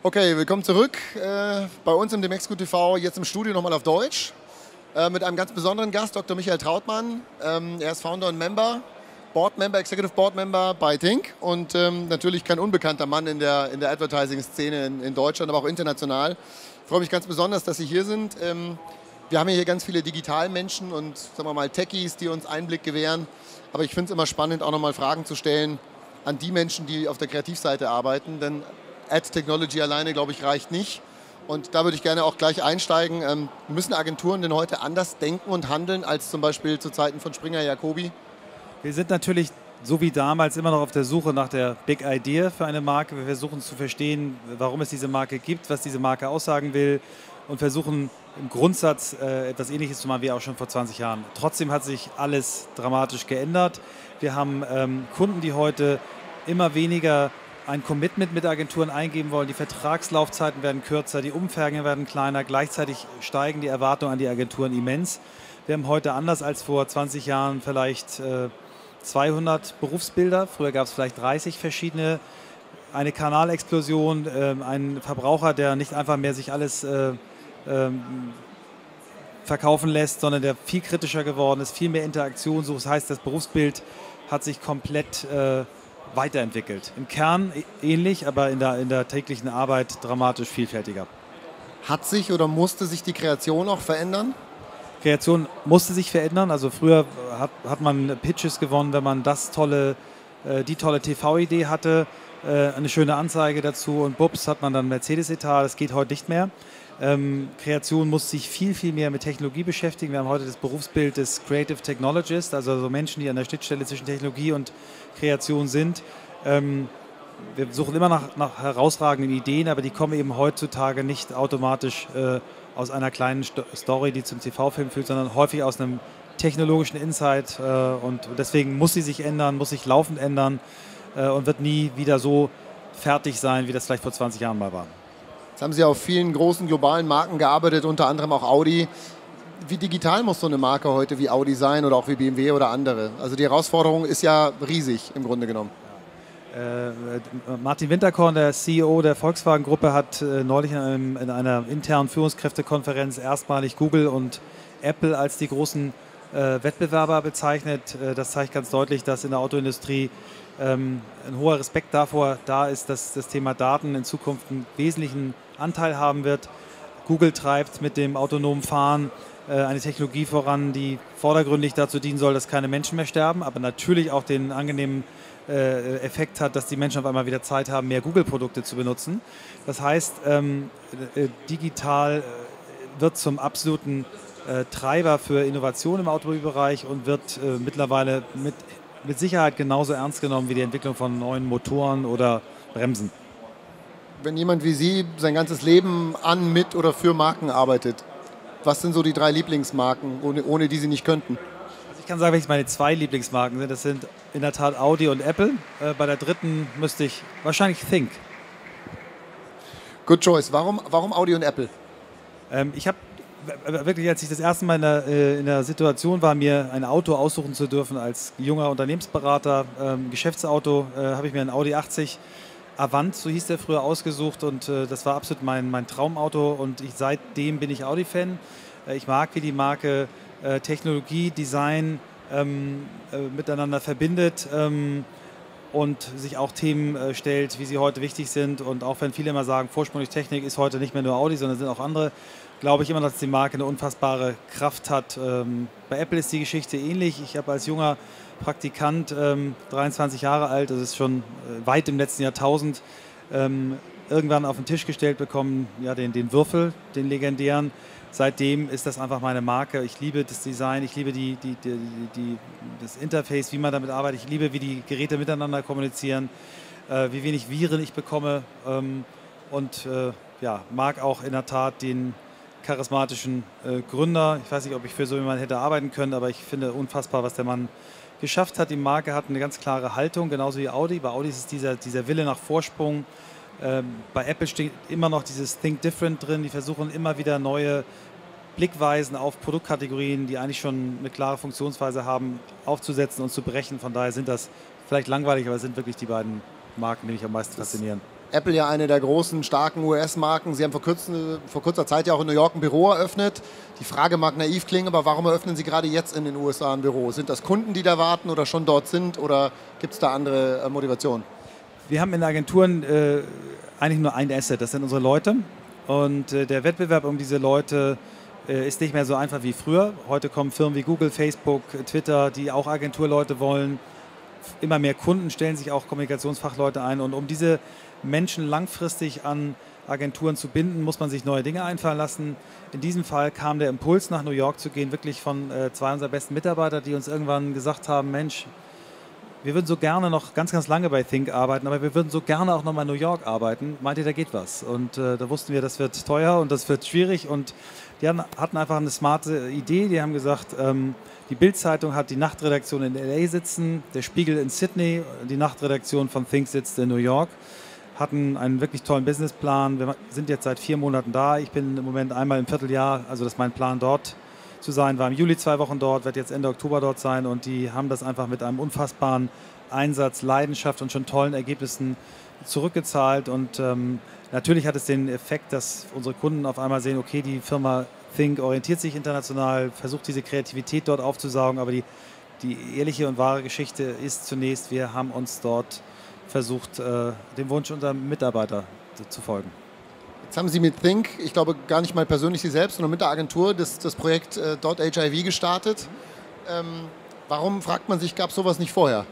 Okay, willkommen zurück bei uns im DMEXCO TV, jetzt im Studio nochmal auf Deutsch, mit einem ganz besonderen Gast, Dr. Michael Trautmann. Er ist Founder und Executive Board Member bei thjnk und natürlich kein unbekannter Mann in der Advertising-Szene in Deutschland, aber auch international. Ich freue mich ganz besonders, dass Sie hier sind. Wir haben hier ganz viele Digitalmenschen und sagen wir mal Techies, die uns Einblick gewähren, aber ich finde es immer spannend, auch nochmal Fragen zu stellen an die Menschen, die auf der Kreativseite arbeiten, denn Ad-Technology alleine, glaube ich, reicht nicht. Und da würde ich gerne auch gleich einsteigen. Müssen Agenturen denn heute anders denken und handeln als zum Beispiel zu Zeiten von Springer Jacobi? Wir sind natürlich, so wie damals, immer noch auf der Suche nach der Big Idea für eine Marke. Wir versuchen zu verstehen, warum es diese Marke gibt, was diese Marke aussagen will und versuchen im Grundsatz etwas Ähnliches zu machen wie auch schon vor 20 Jahren. Trotzdem hat sich alles dramatisch geändert. Wir haben Kunden, die heute immer weniger ein Commitment mit Agenturen eingeben wollen. Die Vertragslaufzeiten werden kürzer, die Umfänge werden kleiner, gleichzeitig steigen die Erwartungen an die Agenturen immens. Wir haben heute anders als vor 20 Jahren vielleicht 200 Berufsbilder, früher gab es vielleicht 30 verschiedene, eine Kanalexplosion, ein Verbraucher, der nicht einfach mehr sich alles verkaufen lässt, sondern der viel kritischer geworden ist, viel mehr Interaktion sucht. Das heißt, das Berufsbild hat sich komplett weiterentwickelt. Im Kern ähnlich, aber in der täglichen Arbeit dramatisch vielfältiger. Hat sich oder musste sich die Kreation auch verändern? Kreation musste sich verändern. Also früher hat man Pitches gewonnen, wenn man die tolle TV-Idee hatte, eine schöne Anzeige dazu und bups, hat man dann Mercedes-Etat. Das geht heute nicht mehr. Kreation muss sich viel, viel mehr mit Technologie beschäftigen. Wir haben heute das Berufsbild des Creative Technologist, also so Menschen, die an der Schnittstelle zwischen Technologie und Kreation sind. Wir suchen immer nach herausragenden Ideen, aber die kommen eben heutzutage nicht automatisch aus einer kleinen Story, die zum TV-Film führt, sondern häufig aus einem technologischen Insight. Und deswegen muss sie sich ändern, muss sich laufend ändern und wird nie wieder so fertig sein, wie das vielleicht vor 20 Jahren mal war. Jetzt haben Sie auf vielen großen globalen Marken gearbeitet, unter anderem auch Audi. Wie digital muss so eine Marke heute wie Audi sein oder auch wie BMW oder andere? Also die Herausforderung ist ja riesig im Grunde genommen. Martin Winterkorn, der CEO der Volkswagen-Gruppe, hat neulich in einer internen Führungskräftekonferenz erstmalig Google und Apple als die großen Wettbewerber bezeichnet. Das zeigt ganz deutlich, dass in der Autoindustrie ein hoher Respekt davor da ist, dass das Thema Daten in Zukunft einen wesentlichen Anteil haben wird. Google treibt mit dem autonomen Fahren eine Technologie voran, die vordergründig dazu dienen soll, dass keine Menschen mehr sterben, aber natürlich auch den angenehmen Effekt hat, dass die Menschen auf einmal wieder Zeit haben, mehr Google-Produkte zu benutzen. Das heißt, digital wird zum absoluten Treiber für Innovation im Automobilbereich und wird mittlerweile mit Sicherheit genauso ernst genommen wie die Entwicklung von neuen Motoren oder Bremsen. Wenn jemand wie Sie sein ganzes Leben an, mit oder für Marken arbeitet, was sind so die 3 Lieblingsmarken, ohne die Sie nicht könnten? Also ich kann sagen, welches meine 2 Lieblingsmarken sind. Das sind in der Tat Audi und Apple. Bei der dritten müsste ich wahrscheinlich thjnk. Good choice. Warum Audi und Apple? Ich habe wirklich, als ich das erste Mal in der Situation war, mir ein Auto aussuchen zu dürfen als junger Unternehmensberater, Geschäftsauto, habe ich mir ein Audi 80 Avant, so hieß der früher, ausgesucht und das war absolut mein Traumauto und seitdem bin ich Audi-Fan. Ich mag, wie die Marke Technologie, Design miteinander verbindet und sich auch Themen stellt, wie sie heute wichtig sind. Und auch wenn viele immer sagen, Vorsprung durch Technik ist heute nicht mehr nur Audi, sondern sind auch andere, glaube ich immer, dass die Marke eine unfassbare Kraft hat. Bei Apple ist die Geschichte ähnlich. Ich habe als junger Praktikant, 23 Jahre alt, das ist schon weit im letzten Jahrtausend, irgendwann auf den Tisch gestellt bekommen, ja, den Würfel, den legendären. Seitdem ist das einfach meine Marke. Ich liebe das Design, ich liebe das Interface, wie man damit arbeitet. Ich liebe, wie die Geräte miteinander kommunizieren, wie wenig Viren ich bekomme und ja, mag auch in der Tat den charismatischen Gründer. Ich weiß nicht, ob ich für so jemanden hätte arbeiten können, aber ich finde unfassbar, was der Mann geschafft hat. Die Marke hat eine ganz klare Haltung, genauso wie Audi. Bei Audi ist es dieser Wille nach Vorsprung. Bei Apple steht immer noch dieses Think Different drin. Die versuchen immer wieder neue Blickweisen auf Produktkategorien, die eigentlich schon eine klare Funktionsweise haben, aufzusetzen und zu brechen. Von daher sind das vielleicht langweilig, aber es sind wirklich die beiden Marken, die mich am meisten faszinieren. Apple ja eine der großen, starken US-Marken. Sie haben vor kurzer Zeit ja auch in New York ein Büro eröffnet. Die Frage mag naiv klingen, aber warum eröffnen Sie gerade jetzt in den USA ein Büro? Sind das Kunden, die da warten oder schon dort sind, oder gibt es da andere Motivationen? Wir haben in Agenturen eigentlich nur ein Asset, das sind unsere Leute. Und der Wettbewerb um diese Leute ist nicht mehr so einfach wie früher. Heute kommen Firmen wie Google, Facebook, Twitter, die auch Agenturleute wollen. Immer mehr Kunden stellen sich auch Kommunikationsfachleute ein. Und um diese Menschen langfristig an Agenturen zu binden, muss man sich neue Dinge einfallen lassen. In diesem Fall kam der Impuls, nach New York zu gehen, wirklich von zwei unserer besten Mitarbeiter, die uns irgendwann gesagt haben, Mensch, wir würden so gerne noch ganz, ganz lange bei Think arbeiten, aber wir würden so gerne auch noch mal in New York arbeiten. Meint ihr, da geht was? Und da wussten wir, das wird teuer und das wird schwierig. Und die hatten einfach eine smarte Idee. Die haben gesagt, die Bild-Zeitung hat die Nachtredaktion in LA sitzen, der Spiegel in Sydney, die Nachtredaktion von Think sitzt in New York. Hatten einen wirklich tollen Businessplan. Wir sind jetzt seit 4 Monaten da. Ich bin im Moment einmal im Vierteljahr, also das ist mein Plan, dort zu sein. War im Juli 2 Wochen dort, werde jetzt Ende Oktober dort sein, und die haben das einfach mit einem unfassbaren Einsatz, Leidenschaft und schon tollen Ergebnissen zurückgezahlt. Und natürlich hat es den Effekt, dass unsere Kunden auf einmal sehen, okay, die Firma Think orientiert sich international, versucht diese Kreativität dort aufzusaugen, aber die ehrliche und wahre Geschichte ist zunächst, wir haben uns dort versucht, dem Wunsch unserer Mitarbeiter zu folgen. Jetzt haben Sie mit Think, ich glaube gar nicht mal persönlich Sie selbst, sondern mit der Agentur das Projekt .hiv gestartet. Warum, fragt man sich, gab es sowas nicht vorher?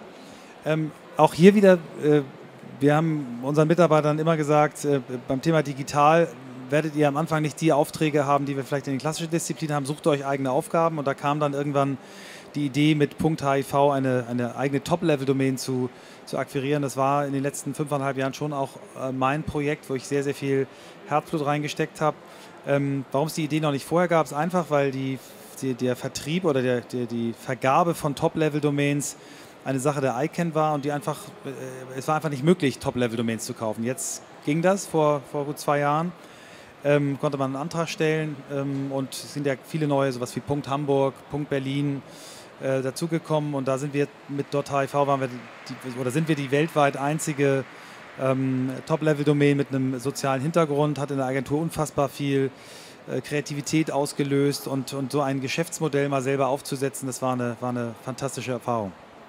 Auch hier wieder, wir haben unseren Mitarbeitern immer gesagt, beim Thema digital werdet ihr am Anfang nicht die Aufträge haben, die wir vielleicht in den klassischen Disziplinen haben, sucht euch eigene Aufgaben, und da kam dann irgendwann die Idee, mit .hiv eine eigene Top-Level-Domain zu akquirieren. Das war in den letzten 5,5 Jahren schon auch mein Projekt, wo ich sehr, sehr viel Herzblut reingesteckt habe. Warum es die Idee noch nicht vorher gab, ist einfach, weil der Vertrieb oder die Vergabe von Top-Level-Domains eine Sache der ICANN war, und es war einfach nicht möglich, Top-Level-Domains zu kaufen. Jetzt ging das, vor gut 2 Jahren. Konnte man einen Antrag stellen, und es sind ja viele neue, sowas wie .Hamburg, .Berlin dazugekommen, und da sind wir mit .hiv sind wir die weltweit einzige Top-Level-Domain mit einem sozialen Hintergrund, hat in der Agentur unfassbar viel Kreativität ausgelöst, und so ein Geschäftsmodell mal selber aufzusetzen, das war eine fantastische Erfahrung.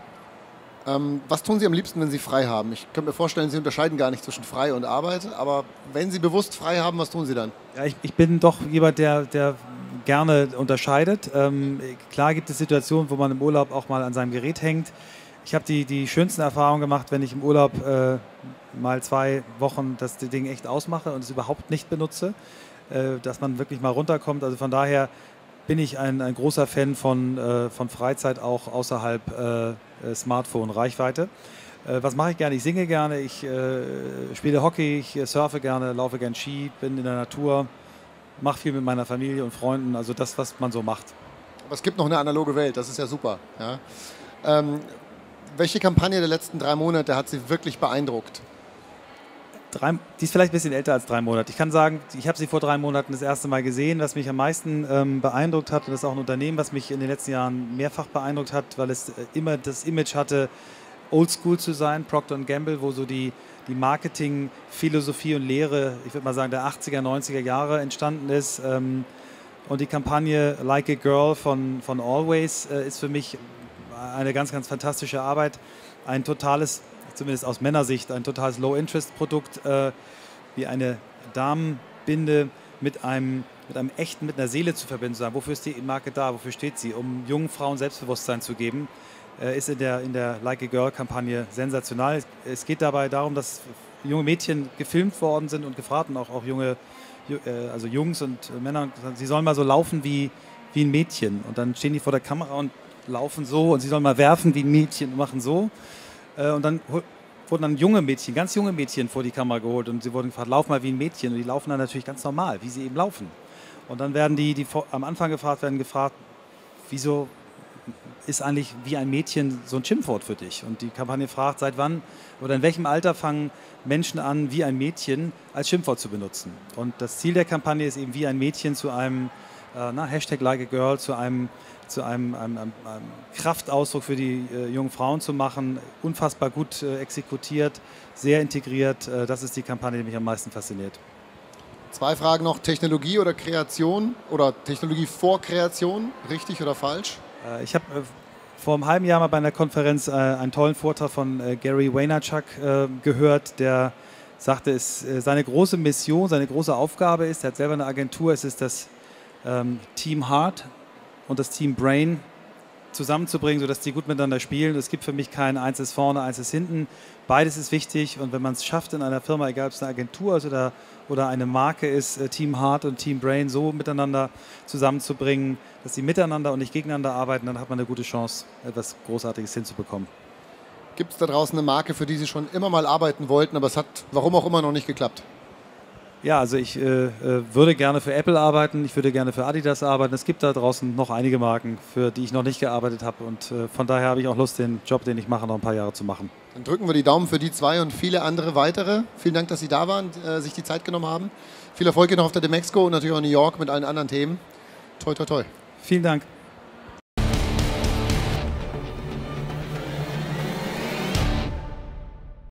Was tun Sie am liebsten, wenn Sie frei haben? Ich könnte mir vorstellen, Sie unterscheiden gar nicht zwischen frei und Arbeit, aber wenn Sie bewusst frei haben, was tun Sie dann? Ja, ich bin doch jemand, der gerne unterscheidet. Klar gibt es Situationen, wo man im Urlaub auch mal an seinem Gerät hängt. Ich habe die schönsten Erfahrungen gemacht, wenn ich im Urlaub mal 2 Wochen das Ding echt ausmache und es überhaupt nicht benutze, dass man wirklich mal runterkommt. Also von daher bin ich ein großer Fan von Freizeit auch außerhalb Smartphone-Reichweite. Was mache ich gerne? Ich singe gerne, ich spiele Hockey, ich surfe gerne, laufe gerne Ski, bin in der Natur, mache viel mit meiner Familie und Freunden, also das, was man so macht. Aber es gibt noch eine analoge Welt, das ist ja super. Ja? Welche Kampagne der letzten 3 Monate hat Sie wirklich beeindruckt? Die ist vielleicht ein bisschen älter als 3 Monate. Ich kann sagen, ich habe sie vor 3 Monaten das erste Mal gesehen. Was mich am meisten beeindruckt hat, und das ist auch ein Unternehmen, was mich in den letzten Jahren mehrfach beeindruckt hat, weil es immer das Image hatte, oldschool zu sein, Procter & Gamble, wo so die Marketing-Philosophie und Lehre, ich würde mal sagen, der 80er, 90er Jahre entstanden ist. Und die Kampagne Like a Girl von Always ist für mich eine ganz, ganz fantastische Arbeit. Ein totales, zumindest aus Männersicht, ein totales Low-Interest-Produkt, wie eine Damenbinde mit einer Seele zu verbinden, zu sagen, wofür ist die Marke da, wofür steht sie, um jungen Frauen Selbstbewusstsein zu geben, ist in der Like a Girl-Kampagne sensational. Es geht dabei darum, dass junge Mädchen gefilmt worden sind und gefragt, und auch also Jungs und Männer, sie sollen mal so laufen wie ein Mädchen, und dann stehen die vor der Kamera und laufen so, und sie sollen mal werfen wie ein Mädchen und machen so. Und dann wurden dann junge Mädchen, ganz junge Mädchen vor die Kamera geholt, und sie wurden gefragt, lauf mal wie ein Mädchen, und die laufen dann natürlich ganz normal, wie sie eben laufen. Und dann werden die am Anfang gefragt, wieso ist eigentlich wie ein Mädchen so ein Schimpfwort für dich? Und die Kampagne fragt, seit wann oder in welchem Alter fangen Menschen an, wie ein Mädchen als Schimpfwort zu benutzen? Und das Ziel der Kampagne ist eben, wie ein Mädchen zu einem Hashtag Like a Girl, zu einem zu einem Kraftausdruck für die jungen Frauen zu machen. Unfassbar gut exekutiert, sehr integriert. Das ist die Kampagne, die mich am meisten fasziniert. 2 Fragen noch, Technologie oder Kreation oder Technologie vor Kreation, richtig oder falsch? Ich habe vor einem halben Jahr mal bei einer Konferenz einen tollen Vortrag von Gary Vaynerchuk gehört, der sagte, seine große Mission, seine große Aufgabe ist, er hat selber eine Agentur, es ist das Team Heart und das Team Brain zusammenzubringen, sodass die gut miteinander spielen. Es gibt für mich kein eins ist vorne, eins ist hinten. Beides ist wichtig und wenn man es schafft in einer Firma, egal ob es eine Agentur ist oder eine Marke ist, Team Heart und Team Brain so miteinander zusammenzubringen, dass sie miteinander und nicht gegeneinander arbeiten, dann hat man eine gute Chance, etwas Großartiges hinzubekommen. Gibt es da draußen eine Marke, für die Sie schon immer mal arbeiten wollten, aber es hat warum auch immer noch nicht geklappt? Ja, also ich würde gerne für Apple arbeiten, ich würde gerne für Adidas arbeiten. Es gibt da draußen noch einige Marken, für die ich noch nicht gearbeitet habe und von daher habe ich auch Lust, den Job, den ich mache, noch ein paar Jahre zu machen. Dann drücken wir die Daumen für die 2 und viele andere weitere. Vielen Dank, dass Sie da waren, sich die Zeit genommen haben. Viel Erfolg noch auf der DMEXCO und natürlich auch in New York mit allen anderen Themen. Toi, toi, toi. Vielen Dank.